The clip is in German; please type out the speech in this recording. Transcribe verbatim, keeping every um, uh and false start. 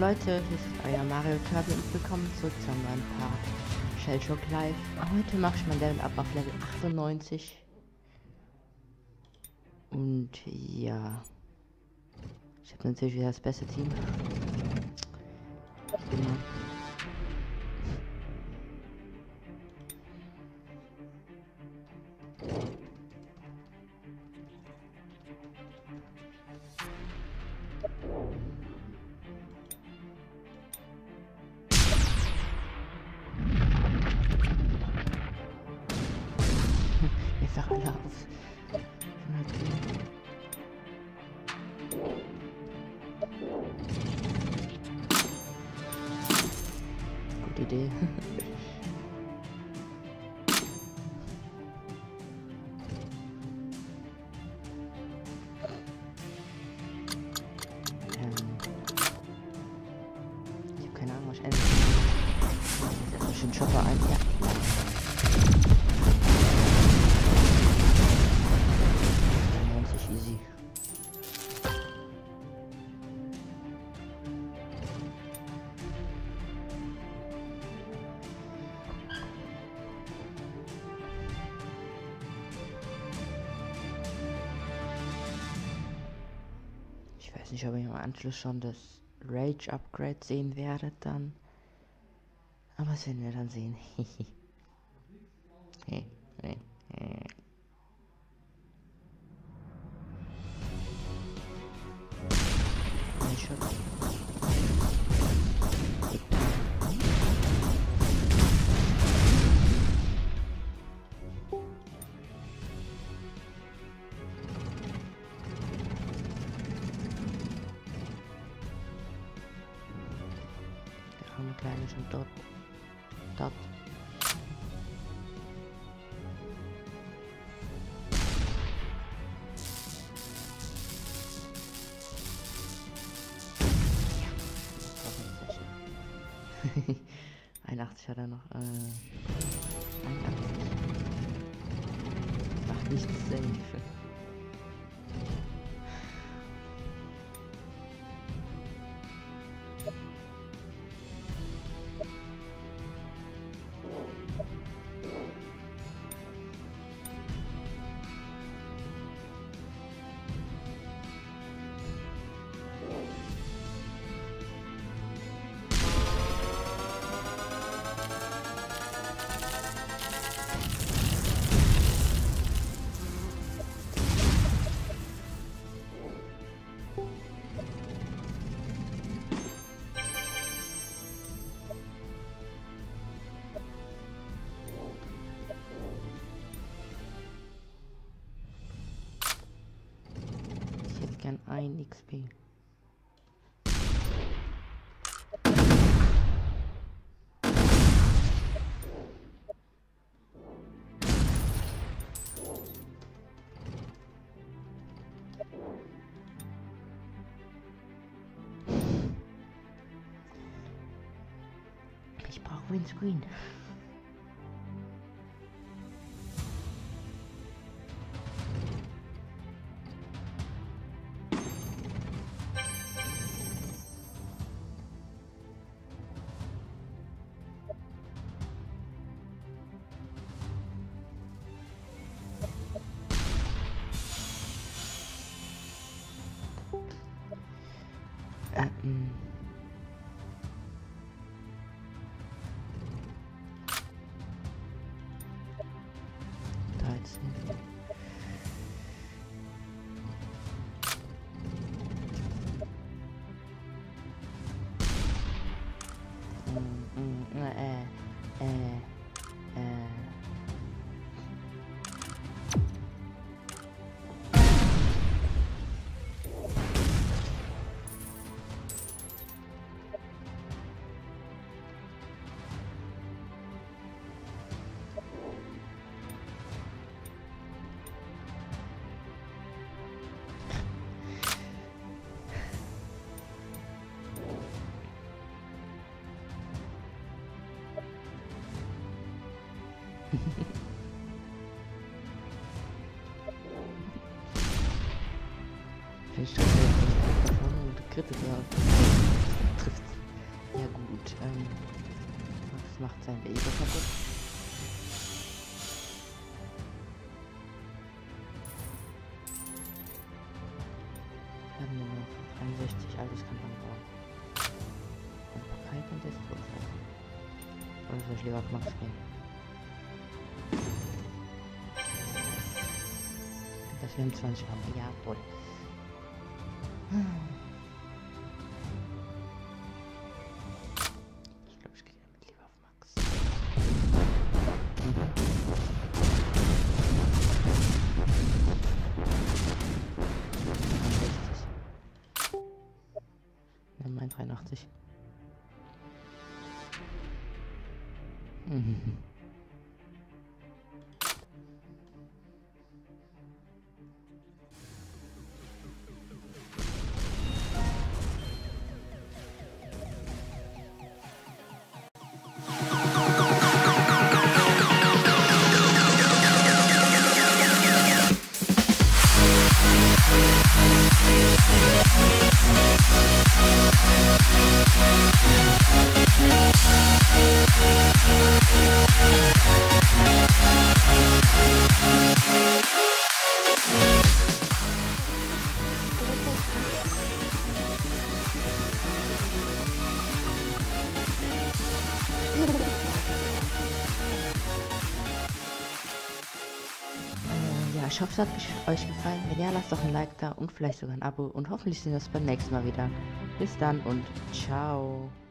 Leute, hier ist euer Mario Kirby und willkommen zurück zu einem neuen Part Shellshock Live. Heute mache ich mein Level Up auf Level achtundneunzig. Und ja, ich habe natürlich wieder das beste Team. Immer. Einfach alle auf. Gute Idee. ähm. Ich habe keine Ahnung, was ich ändere. Ich setze schon Chopper ein. Ja. Easy. Ich weiß nicht, ob ich im Anschluss schon das Rage Upgrade sehen werde dann. Aber das werden wir dann sehen. hey, hey, hey. Shot. Der arme Kleine schon dort. Dort. einundachtzig hat er noch. Äh, einundachtzig. Macht nichts safe. Gern ein X P. Ich brauche Windscreen. Ähm. dreizehn. Mm, mm, äh, äh, äh. Ich treffe davon und kritte da. Trifft. Ja gut, ähm, das macht sein Ego kaputt. Wir haben nur noch dreiundsechzig, also das kann man bauen. Und könnte es tot sein. Oder soll ich lieber auf Max gehen? Das vierundzwanzig haben wir, ja, toll. Ich glaube, ich gehe damit lieber auf Max. Nein, mein dreiundachtzig. Mhm. Ja, ich hoffe, es hat euch gefallen. Wenn ja, lasst doch ein Like da und vielleicht sogar ein Abo. Und hoffentlich sehen wir uns beim nächsten Mal wieder. Bis dann und ciao.